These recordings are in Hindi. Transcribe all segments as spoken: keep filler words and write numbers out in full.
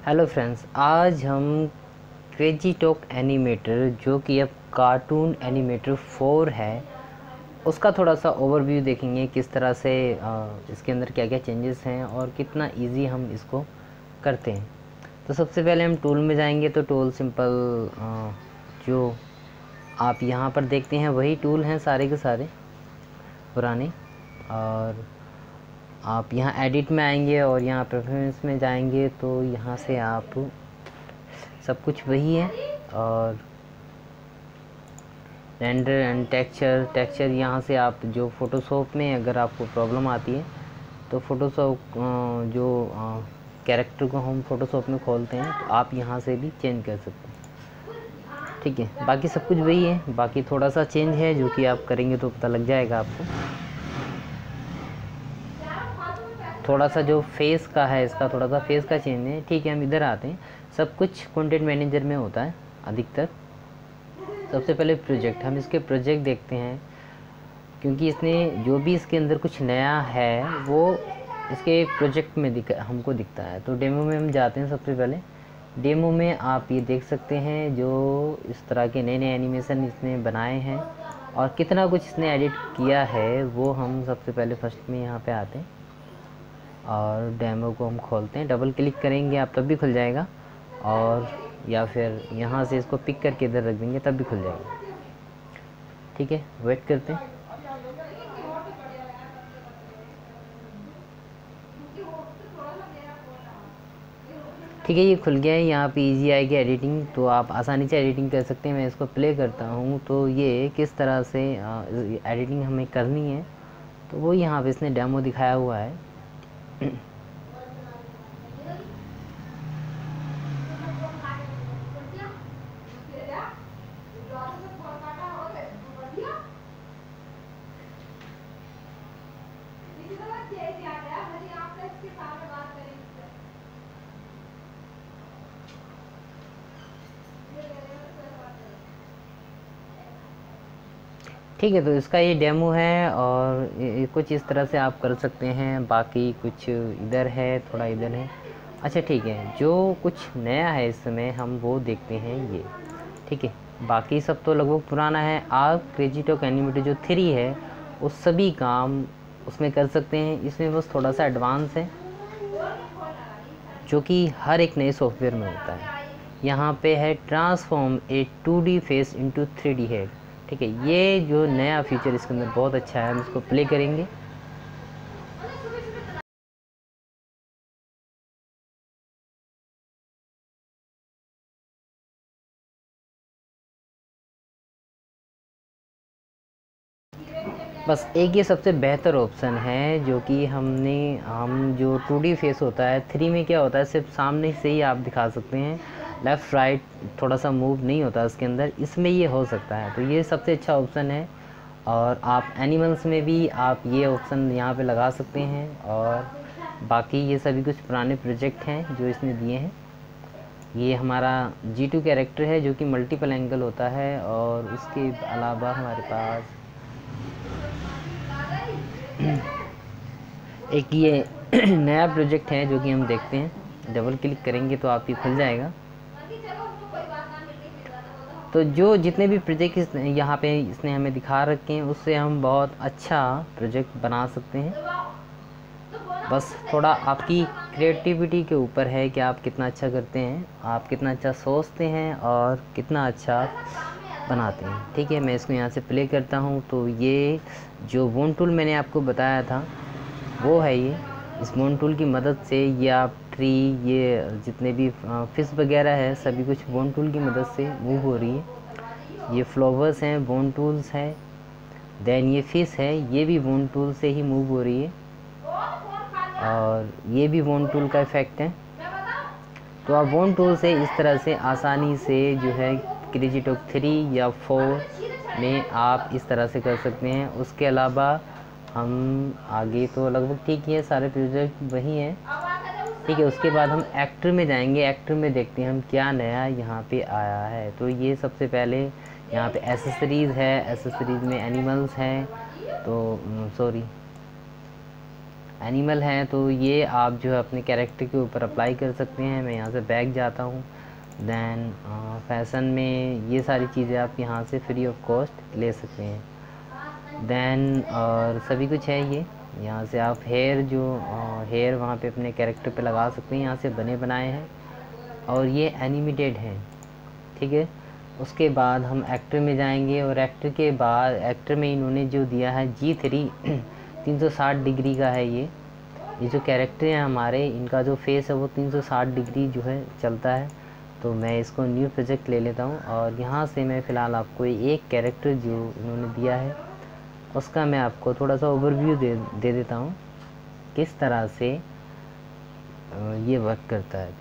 हेलो फ्रेंड्स, आज हम क्रेजी टॉक एनिमेटर जो कि अब कार्टून एनिमेटर फोर है उसका थोड़ा सा ओवरव्यू देखेंगे। किस तरह से आ, इसके अंदर क्या क्या चेंजेस हैं और कितना इजी हम इसको करते हैं। तो सबसे पहले हम टूल में जाएंगे। तो टूल सिंपल आ, जो आप यहाँ पर देखते हैं वही टूल हैं सारे के सारे पुराने। और आप यहाँ एडिट में आएंगे और यहाँ प्रेफरेंस में जाएंगे तो यहाँ से आप सब कुछ वही है। और रेंडर एंड टेक्सचर टेक्सचर यहाँ से आप जो फ़ोटोशॉप में अगर आपको प्रॉब्लम आती है तो फ़ोटोशॉप जो कैरेक्टर को हम फ़ोटोशॉप में खोलते हैं तो आप यहाँ से भी चेंज कर सकते हैं। ठीक है, बाकी सब कुछ वही है। बाकी थोड़ा सा चेंज है जो कि आप करेंगे तो पता लग जाएगा आपको। थोड़ा सा जो फेस का है इसका थोड़ा सा फेस का चेंज है। ठीक है, हम इधर आते हैं। सब कुछ कंटेंट मैनेजर में होता है अधिकतर। सबसे पहले प्रोजेक्ट, हम इसके प्रोजेक्ट देखते हैं क्योंकि इसने जो भी इसके अंदर कुछ नया है वो इसके प्रोजेक्ट में दिख हमको दिखता है। तो डेमो में हम जाते हैं। सबसे पहले डेमो में आप ये देख सकते हैं जो इस तरह के नए नए एनिमेशन इसने बनाए हैं और कितना कुछ इसने एडिट किया है वो हम सबसे पहले फर्स्ट में यहाँ पे आते हैं और डेमो को हम खोलते हैं। डबल क्लिक करेंगे आप तब भी खुल जाएगा, और या फिर यहाँ से इसको पिक करके इधर रख देंगे तब भी खुल जाएगा। ठीक है, वेट करते हैं। ठीक है, ये खुल गया है। यहाँ पे इजी आएगी एडिटिंग, तो आप आसानी से एडिटिंग कर सकते हैं। मैं इसको प्ले करता हूँ तो ये किस तरह से एडिटिंग हमें करनी है तो वो यहाँ पे इसने डेमो दिखाया हुआ है। ठीक है, तो इसका ये डेमो है और ये कुछ इस तरह से आप कर सकते हैं। बाकी कुछ इधर है, थोड़ा इधर है। अच्छा ठीक है, जो कुछ नया है इस समय हम वो देखते हैं ये। ठीक है, बाकी सब तो लगभग पुराना है। आप क्रेजी टॉक एनिमेटर जो थ्री है वो सभी काम उसमें कर सकते हैं। इसमें बस थोड़ा सा एडवांस है जो कि हर एक नए सॉफ्टवेयर में होता है। यहाँ पे है transform a two D face into three D head. ठीक है, ये जो नया फीचर इसके अंदर बहुत अच्छा है। हम इसको प्ले करेंगे। बस एक ये सबसे बेहतर ऑप्शन है जो कि हमने हम जो टू डी फेस होता है थ्री में क्या होता है, सिर्फ सामने से ही आप दिखा सकते हैं, लेफ़्ट राइट थोड़ा सा मूव नहीं होता इसके अंदर। इसमें ये हो सकता है, तो ये सबसे अच्छा ऑप्शन है। और आप एनिमल्स में भी आप ये ऑप्शन यहाँ पे लगा सकते हैं। और बाकी ये सभी कुछ पुराने प्रोजेक्ट हैं जो इसने दिए हैं। ये हमारा जी टू कैरेक्टर है जो कि मल्टीपल एंगल होता है। और उसके अलावा हमारे पास एक ये नया प्रोजेक्ट है जो कि हम देखते हैं। डबल क्लिक करेंगे तो आप ये खुल जाएगा। तो जो जितने भी प्रोजेक्ट यहाँ पे इसने हमें दिखा रखे हैं उससे हम बहुत अच्छा प्रोजेक्ट बना सकते हैं। बस थोड़ा आपकी क्रिएटिविटी के ऊपर है कि आप कितना अच्छा करते हैं, आप कितना अच्छा सोचते हैं और कितना अच्छा बनाते हैं। ठीक है, मैं इसको यहाँ से प्ले करता हूँ। तो ये जो बोन टूल मैंने आपको बताया था वो है ये। इस बोन टूल की मदद से ये आप ट्री, ये जितने भी फिश वगैरह है सभी कुछ बोन टूल की मदद से मूव हो रही है। ये फ्लावर्स हैं, बोन टूल्स हैं। देन ये फिश है, ये भी बोन टूल से ही मूव हो रही है। और ये भी बोन टूल का इफ़ेक्ट है। तो आप बोन टूल से इस तरह से आसानी से जो है क्रेजी टॉक थ्री या फोर में आप इस तरह से कर सकते हैं। उसके अलावा हम आगे तो लगभग ठीक ही है, सारे प्रोजेक्ट वही हैं। ठीक है, उसके बाद हम एक्टर में जाएंगे। एक्टर में देखते हैं हम क्या नया यहाँ पे आया है। तो ये सबसे पहले यहाँ पे एसेसरीज़ है। एसेसरीज़ में एनिमल्स हैं, तो सॉरी एनिमल हैं तो ये आप जो है अपने कैरेक्टर के ऊपर अप्लाई कर सकते हैं। मैं यहाँ से बैक जाता हूँ। दैन फैशन में ये सारी चीज़ें आप यहाँ से फ्री ऑफ कॉस्ट ले सकते हैं। दैन और सभी कुछ है ये। यहाँ से आप हेयर जो हेयर वहाँ पे अपने कैरेक्टर पे लगा सकते हैं। यहाँ से बने बनाए हैं और ये एनिमेटेड हैं, ठीक है। उसके बाद हम एक्टर में जाएंगे और एक्टर के बाद एक्टर में इन्होंने जो दिया है जी थ्री तीन सौ साठ डिग्री का है। ये ये जो कैरेक्टर हैं हमारे, इनका जो फेस है वो तीन सौ साठ डिग्री जो है चलता है। तो मैं इसको न्यू प्रोजेक्ट ले लेता हूँ और यहाँ से मैं फ़िलहाल आपको एक कैरेक्टर जो इन्होंने दिया है उसका मैं आपको थोड़ा सा ओवरव्यू दे दे देता हूँ किस तरह से ये वर्क करता है।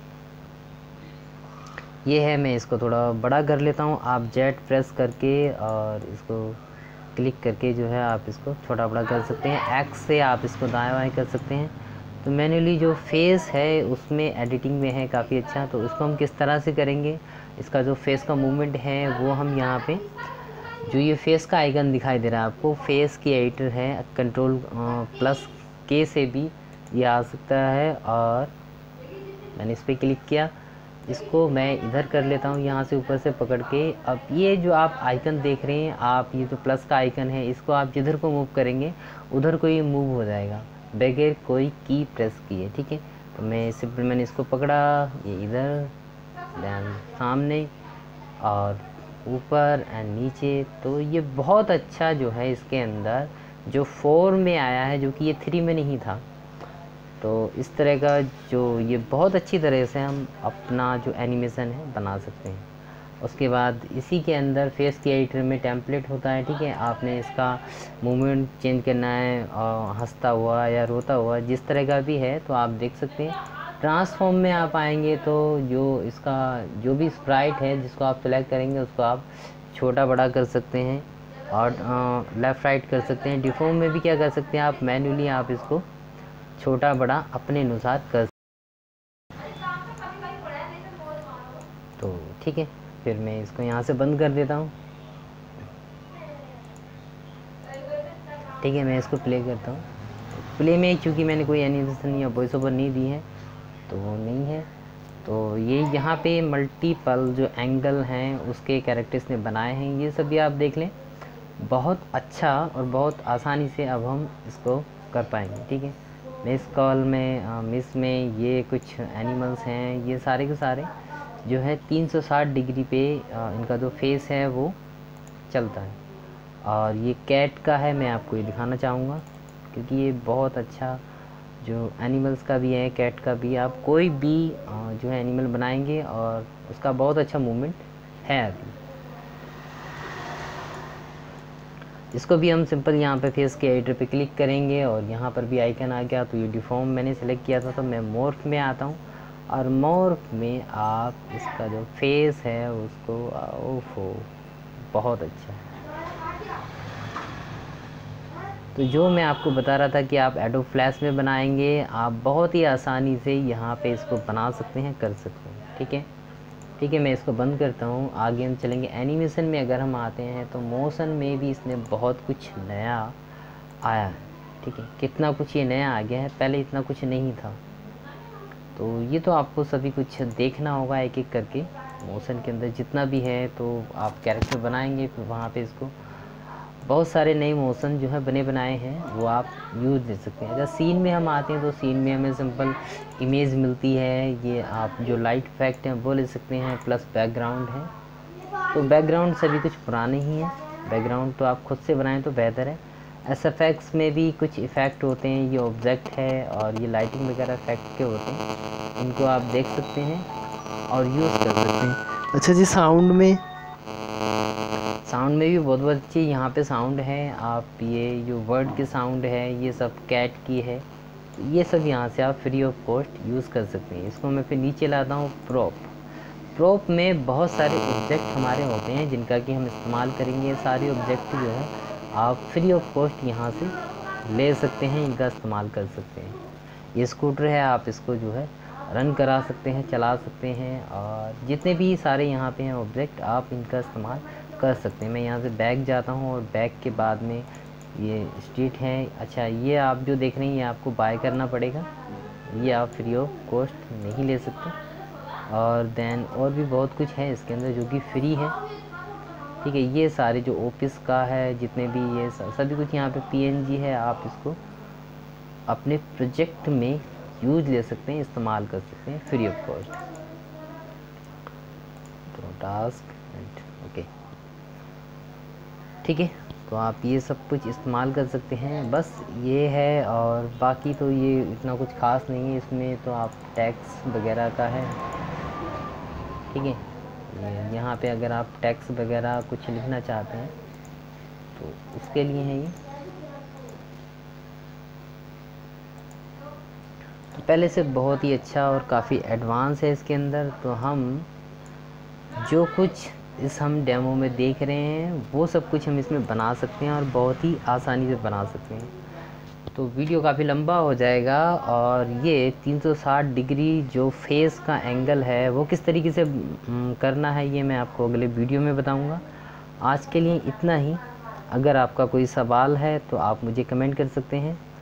ये है, मैं इसको थोड़ा बड़ा कर लेता हूँ। आप जेट प्रेस करके और इसको क्लिक करके जो है आप इसको छोटा बड़ा कर सकते हैं। एक्स से आप इसको दाएं बाएं कर सकते हैं। तो मैन्युअली जो फेस है उसमें एडिटिंग में है काफ़ी अच्छा। तो उसको हम किस तरह से करेंगे, इसका जो फेस का मूवमेंट है वो हम यहाँ पे जो ये फेस का आइकन दिखाई दे रहा है आपको, फेस की एडिटर है, कंट्रोल प्लस के से भी ये आ सकता है। और मैंने इस पर क्लिक किया, इसको मैं इधर कर लेता हूँ यहाँ से ऊपर से पकड़ के। अब ये जो आप आइकन देख रहे हैं आप, ये जो प्लस का आइकन है, इसको आप जिधर को मूव करेंगे उधर को ये मूव हो जाएगा बगैर कोई की प्रेस किए, ठीक है। तो मैं सिंपल मैंने इसको पकड़ा, ये इधर दैन सामने और ऊपर एंड नीचे। तो ये बहुत अच्छा जो है इसके अंदर जो फोर में आया है, जो कि ये थ्री में नहीं था। तो इस तरह का जो ये बहुत अच्छी तरह से हम अपना जो एनिमेशन है बना सकते हैं। उसके बाद इसी के अंदर फेस के एडिटर में टेम्पलेट होता है, ठीक है। आपने इसका मूवमेंट चेंज करना है और हंसता हुआ या रोता हुआ जिस तरह का भी है तो आप देख सकते हैं। ट्रांसफॉर्म में आप आएंगे तो जो इसका जो भी स्प्राइट है जिसको आप सेलेक्ट करेंगे उसको आप छोटा बड़ा कर सकते हैं और लेफ़्ट राइट कर सकते हैं। डिफॉर्म में भी क्या कर सकते हैं आप, मैन्युअली आप इसको छोटा बड़ा अपने अनुसार कर। तो ठीक है, फिर मैं इसको यहाँ से बंद कर देता हूँ, ठीक है। मैं इसको प्ले करता हूँ। प्ले में क्योंकि मैंने कोई एनिमेशन या वॉइस ओवर नहीं दी है तो वो नहीं है। तो ये यहाँ पे मल्टीपल जो एंगल हैं उसके कैरेक्टर्स ने बनाए हैं, ये सब भी आप देख लें। बहुत अच्छा और बहुत आसानी से अब हम इसको कर पाएंगे, ठीक है। मिस कॉल में मिस में ये कुछ एनिमल्स हैं, ये सारे के सारे जो है तीन सौ साठ डिग्री पे आ, इनका जो फेस है वो चलता है। और ये कैट का है, मैं आपको ये दिखाना चाहूँगा क्योंकि ये बहुत अच्छा जो एनिमल्स का भी है, कैट का भी। आप कोई भी आ, जो है एनिमल बनाएंगे और उसका बहुत अच्छा मूवमेंट है। अभी इसको भी हम सिंपल यहाँ पे फेस के एडिटर पे क्लिक करेंगे और यहाँ पर भी आइकन आ गया। तो ये डिफॉर्म मैंने सेलेक्ट किया था तो मैं मॉर्फ में आता हूँ और मॉर्फ में आप इसका जो फेस है उसको, ओफो बहुत अच्छा है। तो जो मैं आपको बता रहा था कि आप एडोब फ्लैश में बनाएंगे, आप बहुत ही आसानी से यहाँ पे इसको बना सकते हैं, कर सकते हैं, ठीक है। ठीक है, मैं इसको बंद करता हूँ। आगे हम चलेंगे एनिमेशन में। अगर हम आते हैं तो मोशन में भी इसने बहुत कुछ नया आया है, ठीक है। कितना कुछ ये नया आ गया है, पहले इतना कुछ नहीं था। तो ये तो आपको सभी कुछ देखना होगा एक एक करके मोशन के अंदर जितना भी है। तो आप कैरेक्टर बनाएंगे फिर वहाँ पे इसको बहुत सारे नए मोशन जो है बने बनाए हैं वो आप यूज़ दे सकते हैं। अगर सीन में हम आते हैं तो सीन में हमें सिंपल इमेज मिलती है। ये आप जो लाइट इफेक्ट हैं वो ले सकते हैं, प्लस बैकग्राउंड है। तो बैकग्राउंड सभी कुछ पुराने ही हैं, बैकग्राउंड तो आप खुद से बनाएं तो बेहतर है। एस एफ एक्स में भी कुछ इफ़ेक्ट होते हैं, ये ऑब्जेक्ट है और ये लाइटिंग वगैरह इफेक्ट के होते हैं, इनको आप देख सकते हैं और यूज़ कर सकते हैं। अच्छा जी, साउंड में साउंड में भी बहुत बहुत अच्छी यहाँ पे साउंड है। आप ये जो वर्ड के साउंड है ये सब कैट की है, ये सब यहाँ से आप फ्री ऑफ कॉस्ट यूज़ कर सकते हैं। इसको मैं फिर नीचे लाता हूँ प्रॉप। प्रॉप में बहुत सारे ऑब्जेक्ट हमारे होते हैं जिनका कि हम इस्तेमाल करेंगे। सारे ऑब्जेक्ट जो है आप फ्री ऑफ कॉस्ट यहाँ से ले सकते हैं, इनका इस्तेमाल कर सकते हैं। ये स्कूटर है, आप इसको जो है रन करा सकते हैं, चला सकते हैं और जितने भी सारे यहाँ पे हैं ऑब्जेक्ट आप इनका इस्तेमाल कर सकते हैं। मैं यहाँ से बैक जाता हूँ और बैक के बाद में ये स्ट्रीट है। अच्छा, ये आप जो देख रहे हैं ये आपको बाय करना पड़ेगा, ये आप फ्री ऑफ कॉस्ट नहीं ले सकते। और देन और भी बहुत कुछ है इसके अंदर जो कि फ्री है, ठीक है। ये सारे जो ऑफिस का है जितने भी ये सभी कुछ यहाँ पे पीएनजी है, आप इसको अपने प्रोजेक्ट में यूज ले सकते हैं, इस्तेमाल कर सकते हैं फ्री ऑफ कॉस्ट। तो टास्क एंड ओके, ठीक है। तो आप ये सब कुछ इस्तेमाल कर सकते हैं, बस ये है। और बाकी तो ये इतना कुछ खास नहीं है इसमें, तो आप टैक्स वगैरह का है, ठीक है। यहाँ पे अगर आप टैक्स वगैरह कुछ लिखना चाहते हैं तो उसके लिए है ये। तो पहले से बहुत ही अच्छा और काफ़ी एडवांस है इसके अंदर। तो हम जो कुछ इस हम डेमो में देख रहे हैं वो सब कुछ हम इसमें बना सकते हैं और बहुत ही आसानी से बना सकते हैं। तो वीडियो काफ़ी लंबा हो जाएगा। और ये तीन सौ साठ डिग्री जो फेस का एंगल है वो किस तरीके से करना है ये मैं आपको अगले वीडियो में बताऊंगा। आज के लिए इतना ही। अगर आपका कोई सवाल है तो आप मुझे कमेंट कर सकते हैं।